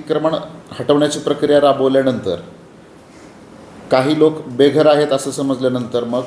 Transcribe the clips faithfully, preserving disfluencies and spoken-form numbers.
अतिक्रमण हटवण्याची प्रक्रिया राबवल्यानंतर काही लोक बेघर आहेत असं समजल्यानंतर मग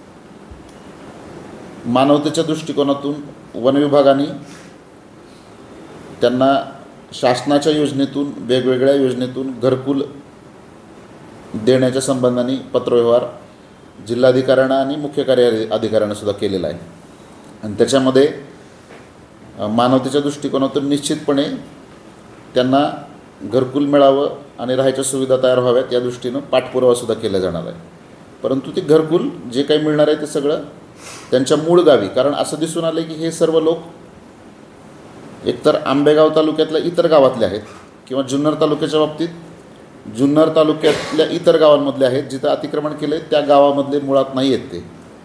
मानवतेच्या दृष्टिकोनातून वन विभागाने त्यांना शासनाच्या योजनेतून वेगवेगळ्या योजनेतून घरकुल देण्याच्या संबंधाने पत्रव्यवहार जिल्हाधिकाऱ्यांना आणि मुख्य कार्य अधिकाऱ्यांना सुद्धा केलेला आहे. आणि त्याच्यामध्ये मानवतेच्या दृष्टिकोनातून निश्चितपणे त्यांना घरकुल मिळावं आणि राहायच्या सुविधा तयार व्हाव्यात या दृष्टीनं पाठपुरावासुद्धा केला जाणार आहे. परंतु ते घरकुल जे काही मिळणार आहे ते सगळं त्यांच्या मूळ गावी, कारण असं दिसून आलं की हे सर्व लोक एकतर आंबेगाव तालुक्यातल्या इतर गावातले आहेत किंवा जुन्नर तालुक्याच्या बाबतीत जुन्नर तालुक्यातल्या इतर गावांमधले आहेत, जिथं अतिक्रमण केलं आहे त्या गावामधले मुळात नाही आहेत. ते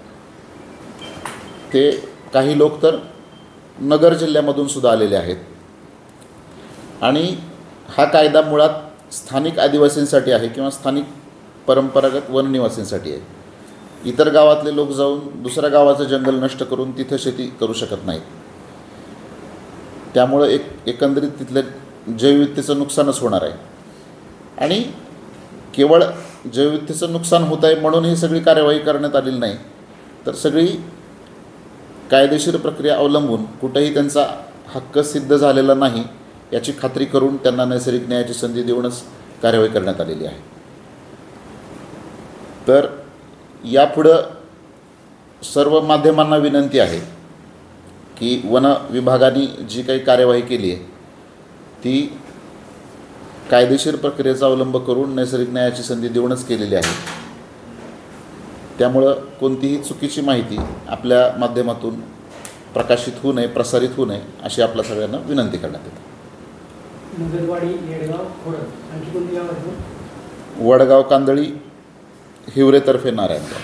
ते काही लोक तर नगर जिल्ह्यामधून सुद्धा आलेले आहेत. आणि हा कायदा मुळात स्थानिक आदिवासींसाठी आहे किंवा स्थानिक परंपरागत वननिवासींसाठी आहे. इतर गावातले लोक जाऊन दुसऱ्या गावाचं जंगल नष्ट करून तिथं शेती करू शकत नाहीत. त्यामुळं एक एकंदरीत तिथल्या जैवविविधतेचं नुकसानच होणार आहे. आणि केवळ जैवविविधतेचं नुकसान होत आहे म्हणून ही सगळी कार्यवाही करण्यात आलेली नाही, तर सगळी कायदेशीर प्रक्रिया अवलंबून कुठेही त्यांचा हक्क सिद्ध झालेला नाही याची खात्री करून त्यांना नैसर्गिक न्यायाची संधी देऊनच कार्यवाही करण्यात आलेली आहे. तर यापुढं सर्व माध्यमांना विनंती आहे की वन विभागाने जी काही कार्यवाही केली आहे ती कायदेशीर प्रक्रियेचा अवलंब करून नैसर्गिक न्यायाची संधी देऊनच केलेली आहे. त्यामुळं कोणतीही चुकीची माहिती आपल्या माध्यमातून प्रकाशित होऊ नये, प्रसारित होऊ नये अशी आपल्या सगळ्यांना विनंती करण्यात येते. मुदतवाडी, येडगाव, खोडद आणखी कोणती गाव आहेत? वडगाव, कांदळी, हिवरेतर्फे नारायणगाव.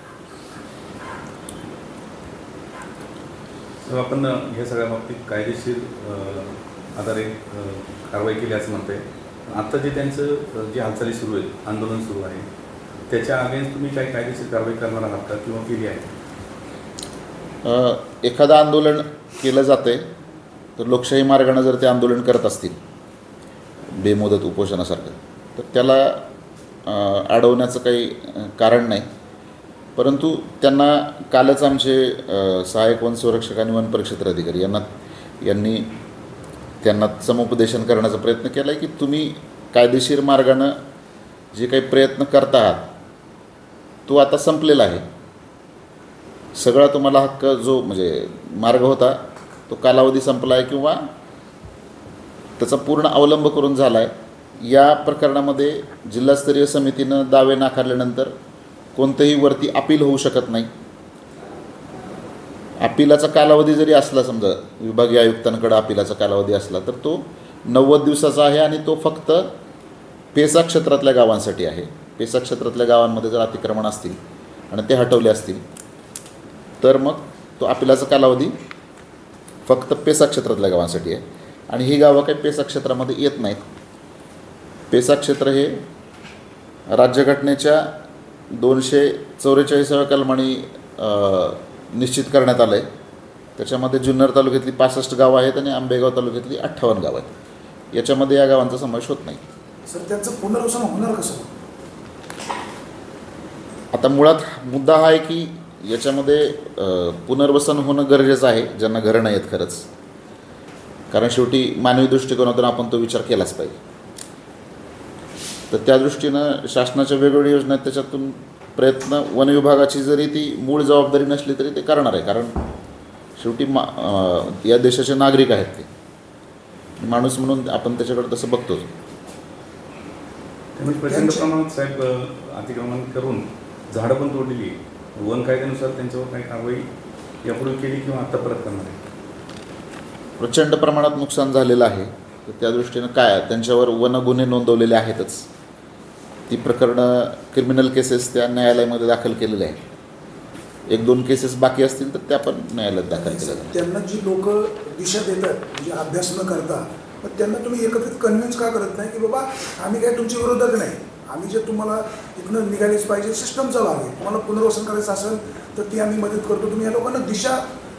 आपण हे सगळ्या बाबतीत कायदेशीर आधारे कारवाई केली असं म्हणते. आता जे त्यांचं जी हालचाली सुरू आहेत, आंदोलन सुरू आहे, त्याच्या अगेन्स्ट तुम्ही काही कायदेशीर कारवाई करणार आहात का किंवा केली आहे? एखादं आंदोलन केलं जातं आहे तर लोकशाही मार्गानं जर ते आंदोलन करत असतील बेमुदत उपोषणासारखं, तर त्याला अडवण्याचं काही कारण नाही. परंतु त्यांना कालच आमचे सहाय्यक वन संरक्षक आणि वन परिक्षेत्र अधिकारी यांना यांनी त्यांना समुपदेशन करण्याचा प्रयत्न केला आहे की तुम्ही कायदेशीर मार्गानं जे काही प्रयत्न करता आहात तो आता संपलेला आहे. सगळा तुम्हाला हक्क जो म्हणजे मार्ग होता तो कालावधी संपला आहे किंवा त्याचा पूर्ण अवलंब करून झाला आहे. या प्रकरणामध्ये जिल्हास्तरीय समितीनं दावे नाकारल्यानंतर कोणतंही वरती अपील होऊ शकत नाही. अपिलाचा कालावधी जरी असला, समजा विभागीय आयुक्तांकडे अपिलाचा कालावधी असला, तर तो नव्वद दिवसाचा आहे आणि तो फक्त पेसा क्षेत्रातल्या गावांसाठी आहे. पेसा क्षेत्रातल्या गावांमध्ये जर अतिक्रमण असतील आणि ते हटवले असतील तर मग तो अपिलाचा कालावधी फक्त पेसा क्षेत्रातल्या गावांसाठी आहे. आणि ही गावं काही पेसा क्षेत्रामध्ये येत नाहीत. पेसा क्षेत्र हे राज्यघटनेच्या दोनशे चौवेचाळीसाव्या कलमाने निश्चित करण्यात आलं आहे. त्याच्यामध्ये जुन्नर तालुक्यातली पासष्ट गावं आहेत आणि आंबेगाव तालुक्यातली अठ्ठावन्न गावं आहेत. याच्यामध्ये या गावांचा समावेश होत नाही. सर, त्यांचं पुनर्वसन होणार कसं? आता मुळात मुद्दा हा आहे की याच्यामध्ये पुनर्वसन होणं गरजेचं आहे ज्यांना घरं नाही आहेत खरंच, कारण शेवटी मानवी दृष्टिकोनातून आपण तो विचार केलाच पाहिजे. तर त्या दृष्टीनं शासनाच्या वेगवेगळ्या योजना आहेत, त्याच्यातून प्रयत्न वन विभागाची जरी ती मूळ जबाबदारी नसली तरी ते करणार आहे, कारण शेवटी मा या देशाचे नागरिक आहेत. ते माणूस म्हणून आपण त्याच्याकडे तसं बघतोच. त्यामुळे प्रचंड प्रमाणात साहेब अतिक्रमण करून झाडं पण तोडलेली. वन कायद्यानुसार त्यांच्यावर काही कारवाई यापूर्वी केली किंवा आता परत करणार आहे? प्रचंड प्रमाणात नुकसान झालेलं आहे. तर त्या दृष्टीनं काय त्यांच्यावर वन गुन्हे नोंदवलेले आहेतच. ती प्रकरणं क्रिमिनल केसेस त्या न्यायालयामध्ये दाखल केलेल्या आहेत. एक दोन केसेस बाकी असतील तर त्या पण न्यायालयात दाखल केल्या जातात. त्यांना जी लोक दिशा देतात म्हणजे अभ्यास न करता, पण त्यांना तुम्ही एकत्रित कन्व्हिन्स का करत नाही की बाबा आम्ही काय तुमच्या विरोधात नाही, आम्ही जे तुम्हाला इथनं निघालीच पाहिजे, सिस्टम चालू आहे, तुम्हाला पुनर्वसन करायचं असेल तर ती आम्ही मदत करतो, तुम्ही या लोकांना दिशा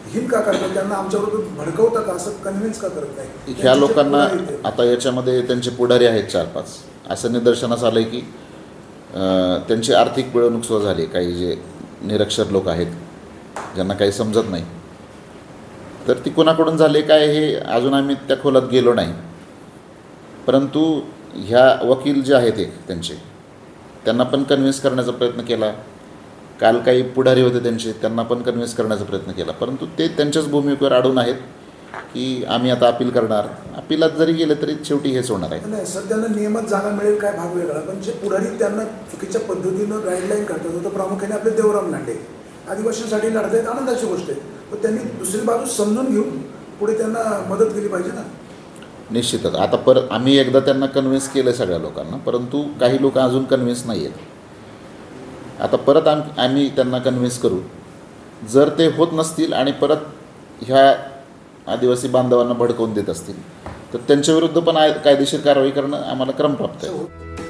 हीन का करतात, त्यांना आमच्याबरोबर भडकवता का, असं कन्व्हिन्स का करत नाही? ह्या त्यांचे जे लोकांना पुढारी आहेत, आता याच्यामध्ये त्यांचे पुढारी आहेत चार पाच, असं निदर्शनास आलं आहे की अं, त्यांची आर्थिक पिळवणूक सुद्धा झाली. काही जे निरक्षर लोक आहेत ज्यांना काही समजत नाही, तर ती कोणाकडून झाले काय हे अजून आम्ही त्या खोलात गेलो नाही. परंतु ह्या वकील जे आहेत एक त्यांचे, त्यांना पण कन्व्हिन्स करण्याचा प्रयत्न केला. काल काही पुढारी होते त्यांचे, त्यांना पण कन्व्हिन्स करण्याचा प्रयत्न केला. परंतु ते त्यांच्याच भूमिकेवर अडून आहेत की आम्ही आता अपील करणार. अपिलात जरी गेले तरी शेवटी हेच होणार आहे. नाही सर, त्यांना नियमात जागा मिळेल काय भाग वेगळा, पण जे पुढारी त्यांना चुकीच्या पद्धतीनं गाईडलाईन करतात होतं, प्रामुख्याने आपले देवराम लांडे आदिवासींसाठी लढत आहेत, आनंदाची गोष्ट आहे. पण त्यांनी दुसरी बाजू समजून घेऊन पुढे त्यांना मदत केली पाहिजे ना. निश्चितच आता परत आम्ही एकदा त्यांना कन्व्हिन्स केलं सगळ्या लोकांना, परंतु काही लोक अजून कन्व्हिन्स नाही आहेत. आता परत आम आम्ही त्यांना कन्व्हिन्स करू. जर ते होत नसतील आणि परत ह्या आदिवासी बांधवांना भडकवून देत असतील तर त्यांच्याविरुद्ध पण आय कायदेशीर कारवाई करणं आम्हाला क्रमप्राप्त आहे.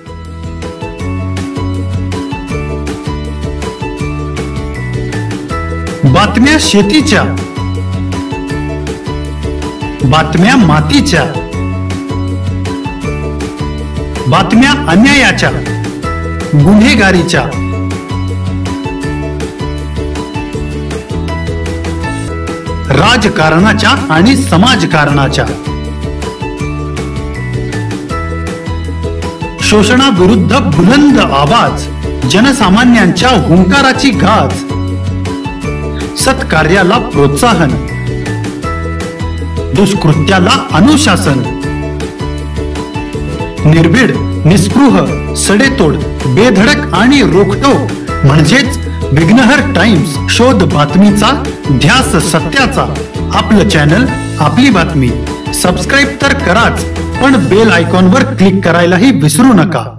बातम्या शेतीच्या, बातम्या मातीच्या, बातम्या अन्यायाच्या, गुन्हेगारीच्या, राजकारणाच्या आणि समाजकारणाच्या, शोषणाविरुद्ध बुलंद आवाज, जनसामान्यांच्या हुंकाराची गाज, सत्कार्याला प्रोत्साहन, दुष्कृत्याला अनुशासन, निर्भीड, निस्पृह, सडेतोड, बेधडक आणि रोखटोक म्हणजेच विघ्नहर टाइम्स. शोध बातमीचा, ध्यास सत्याचा. आपलं चॅनल, आपली बातमी. सबस्क्राईब तर कराच, पण बेल आयकॉनवर क्लिक करायलाही विसरू नका.